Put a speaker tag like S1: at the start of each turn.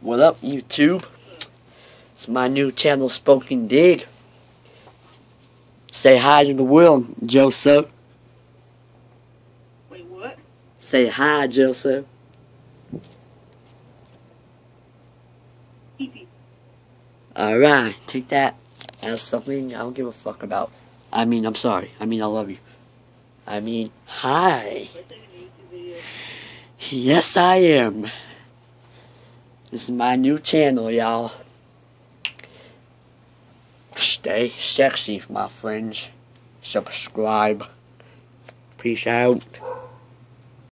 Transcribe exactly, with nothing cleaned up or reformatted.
S1: What up, YouTube? It's my new channel, Spoken Dig. Say hi to the world, Joseph.
S2: Wait, what?
S1: Say hi, Joseph. Alright, take that as something I don't give a fuck about. I mean, I'm sorry. I mean, I love you. I mean, hi. Yes, I am. This is my new channel, y'all. Stay sexy, my friends. Subscribe. Peace out.